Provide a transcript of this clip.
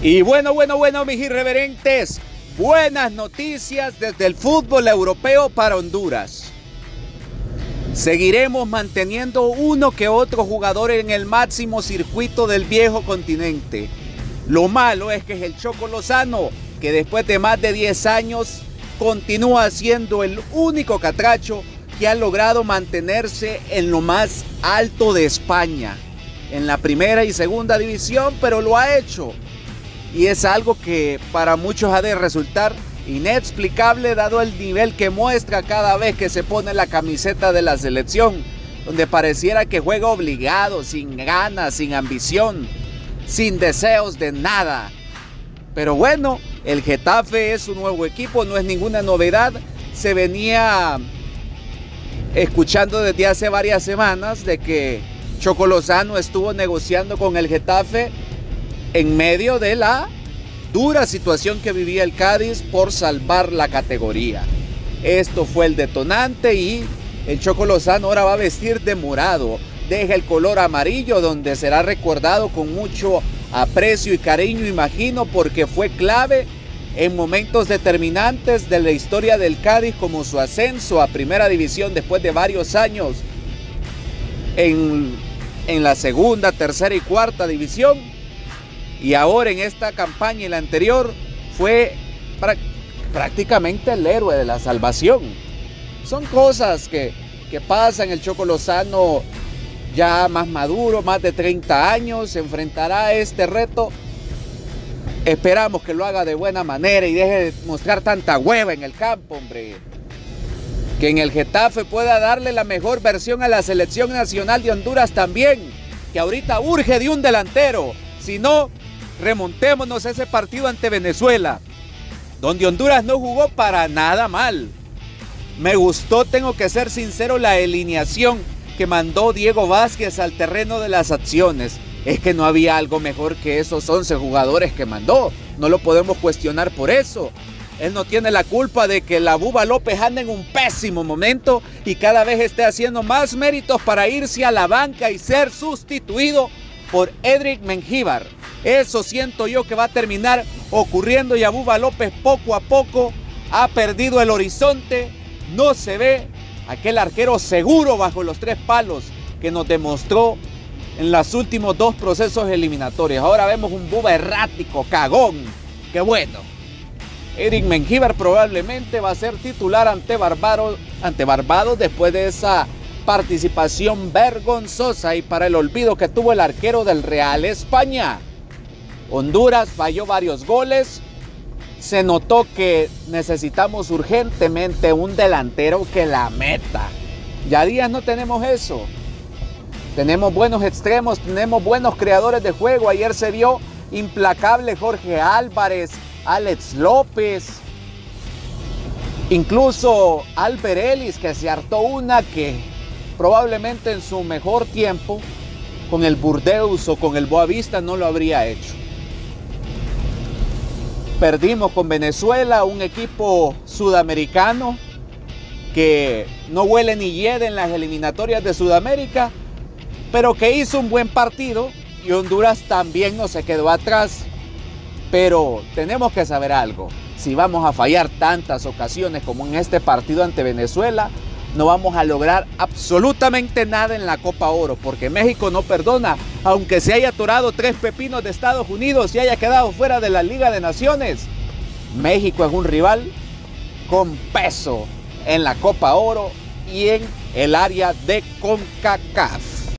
Y bueno, mis irreverentes, buenas noticias desde el fútbol europeo para Honduras. Seguiremos manteniendo uno que otro jugador en el máximo circuito del viejo continente. Lo malo es que es el Choco Lozano, que después de más de 10 años continúa siendo el único catracho que ha logrado mantenerse en lo más alto de España, en la primera y segunda división, pero lo ha hecho. Y es algo que para muchos ha de resultar inexplicable dado el nivel que muestra cada vez que se pone la camiseta de la selección, donde pareciera que juega obligado, sin ganas, sin ambición, sin deseos de nada. Pero bueno, el Getafe es un nuevo equipo, no es ninguna novedad. Se venía escuchando desde hace varias semanas de que Choco Lozano estuvo negociando con el Getafe en medio de la dura situación que vivía el Cádiz por salvar la categoría. Esto fue el detonante y el Choco Lozano ahora va a vestir de morado. Deja el color amarillo, donde será recordado con mucho aprecio y cariño, imagino, porque fue clave en momentos determinantes de la historia del Cádiz, como su ascenso a primera división después de varios años en la segunda, tercera y cuarta división. Y ahora en esta campaña y la anterior fue prácticamente el héroe de la salvación. Son cosas que pasan. El Choco Lozano, ya más maduro, más de 30 años, se enfrentará a este reto. Esperamos que lo haga de buena manera y deje de mostrar tanta hueva en el campo, hombre. Que en el Getafe pueda darle la mejor versión a la selección nacional de Honduras también, que ahorita urge de un delantero. Si no, remontémonos a ese partido ante Venezuela, donde Honduras no jugó para nada mal. Me gustó, tengo que ser sincero, la alineación que mandó Diego Vázquez al terreno de las acciones. Es que no había algo mejor que esos 11 jugadores que mandó. No lo podemos cuestionar por eso. Él no tiene la culpa de que la Buba López ande en un pésimo momento y cada vez esté haciendo más méritos para irse a la banca y ser sustituido por Edric Mengíbar. Eso siento yo que va a terminar ocurriendo y a Buba López poco a poco ha perdido el horizonte. No se ve aquel arquero seguro bajo los 3 palos que nos demostró en los últimos 2 procesos eliminatorios. Ahora vemos un Buba errático, cagón. ¡Qué bueno! Edric Mengíbar probablemente va a ser titular ante Barbados después de esa participación vergonzosa y para el olvido que tuvo el arquero del Real España. Honduras falló varios goles. Se notó que necesitamos urgentemente un delantero que la meta. Ya días no tenemos eso. Tenemos buenos extremos, tenemos buenos creadores de juego. Ayer se vio implacable Jorge Álvarez, Alex López, incluso Albert Ellis, que se hartó una que probablemente en su mejor tiempo con el Burdeos o con el Boavista no lo habría hecho. Perdimos con Venezuela, un equipo sudamericano que no huele ni hiede en las eliminatorias de Sudamérica, pero que hizo un buen partido y Honduras también no se quedó atrás. Pero tenemos que saber algo: si vamos a fallar tantas ocasiones como en este partido ante Venezuela, no vamos a lograr absolutamente nada en la Copa Oro, porque México no perdona, aunque se haya atorado 3 pepinos de Estados Unidos y haya quedado fuera de la Liga de Naciones. México es un rival con peso en la Copa Oro y en el área de CONCACAF.